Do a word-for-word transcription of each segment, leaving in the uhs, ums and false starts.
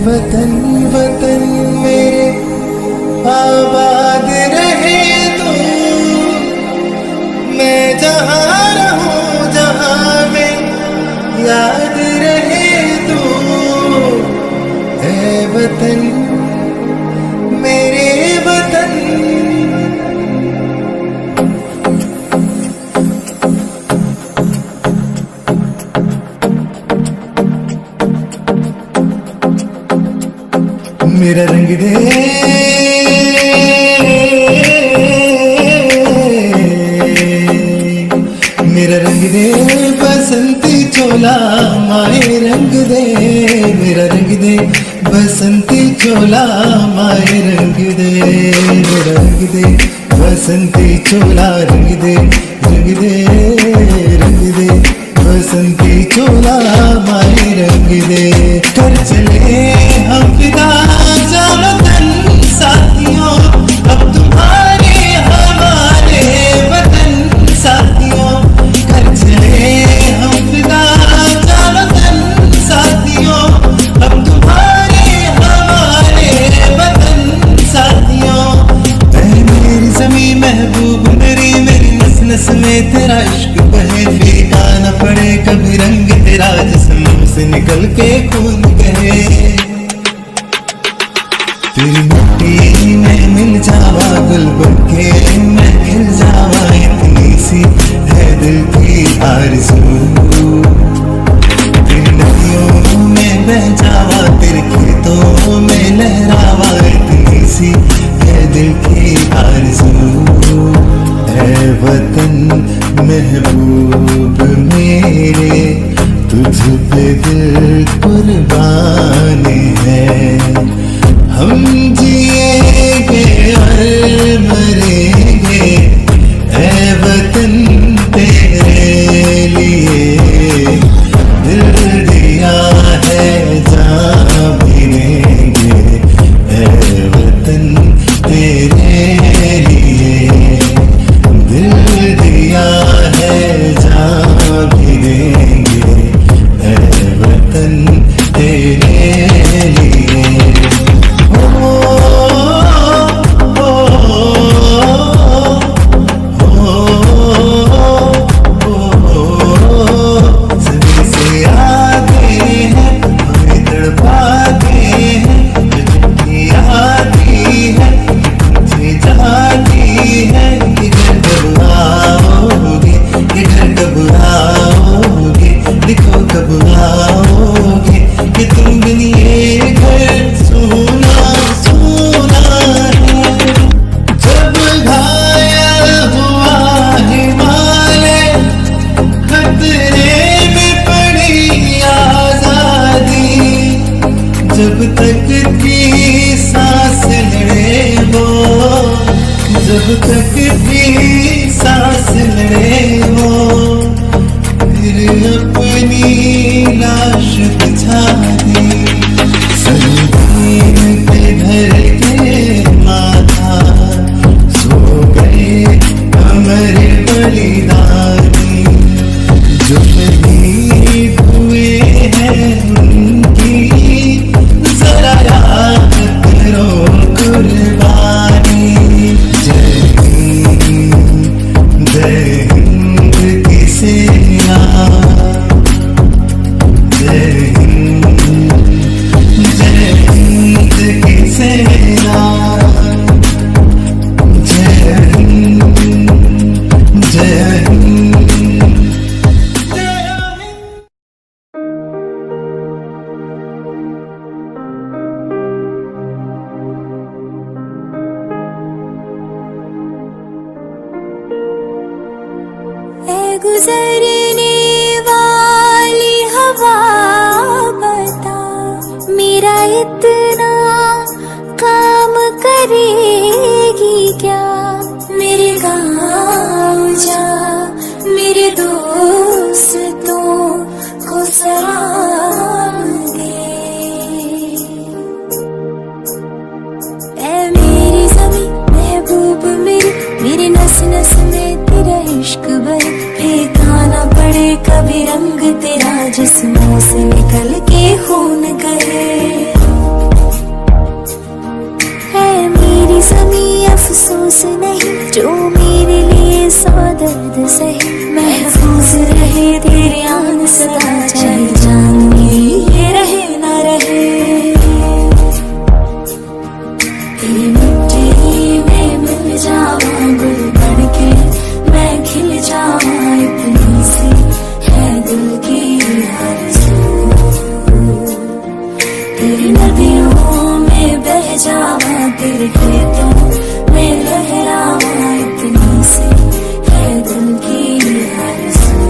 वतन वतन मेरे आबाद रहे तू, मैं जहाँ रहूं जहाँ में याद रहे तू। ऐ वतन मेरे वतन, मेरा रंग दे मेरा रंग दे बसंती चोला माए रंग दे, मेरा रंग दे बसंती चोला माए रंग दे, मेरा रंग दे बसंती चोला रंग दे, रंग दे रंग दे बसंती चोला माए रंग दे। कर चले हम फिदा जानो तन साथियों, अब तुम्हारे हमारे वतन साथियों। कर चले हम फिदा जानो तन साथियों, अब तुम्हारे हमारे वतन साथियों। ऐ मेरी ज़मीं महबूब मेरी, मेरी नस नस में तेरा इश्क बहे, फीका न पड़े कभी रंग तेरा जिस्म से निकल के खून बहे। तेरी मिट्टी में मिल जावा गुल बनके मैं खिल जावा, इतनी सी है दिल की आरज़ू। तेरी नदियों में बह जावा तेरे खेतों में लहरावा, इतनी सी है दिल की आरज़ू। ऐ वतन महबूब मेरे, तुझ पे दिल कुर्बान है। हम जिएंगे और मरेंगे ऐ वतन तेरे लिए, दिल दिया है जान भी देंगे ऐ वतन तेरे लिए, दिल दिया है जान भी देंगे ऐ वतन तेरे लिए। जब तक की सांस लड़े वो, जब तक की सांस लड़े वो, फिर अपनी लाश बिछा दी। संगीन पे धर के माथा सो गए हमारे बलिदानी, जो शहीद हुए हैं उनकी जरा याद करो कुर्बानी। जय हिंद जय हिंद की सेना, जय हिंद जय हिंद की सेना, जय हिंद जय हिंद। गुजरने वाली हवा बता, मेरा इतना काम करेगी क्या। मेरे गाँव जा मेरे दोस्तों को सलाम दे। ऐ मेरी ज़मीं महबूब मेरी, मेरे नस नस में तेरा इश्क बहे, फेंकाना पड़े कभी रंग तेरा जिस्मों से निकल के खून गए। महसूस नहीं जो मेरे लिए सौ दर्द सही। महफूज रहे तेरे आन सदा, चाहे जान मेरी ये रहे ना रहे। तेरी मिट्टी में मिल जावा गुल बन के, मैं खिल जावा इतनी सी है दिल की आरज़ू। तेरी नदियों में बह जावा, तेरे खेतों में लहरावा इतनी सी है दिल की आरज़ू।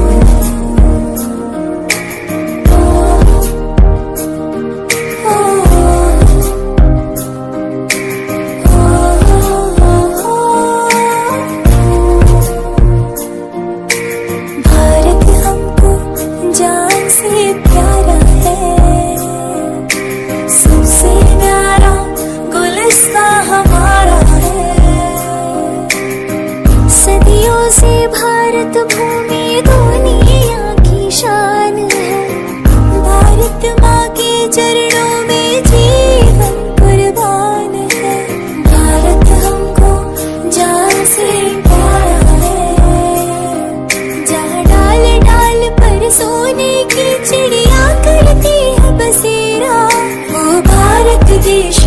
भारत हमको जान से प्यारा है, सबसे प्यारा गुलिस्तां हमारा है। सदियों से भारत भूमि दुनिया की शान है। भारत माँ के चरणों में जीवन कुर्बान है। भारत हमको जान से प्यारा है, जहाँ डाल डाल पर सोने की चिड़िया करती है बसेरा, वो भारत देश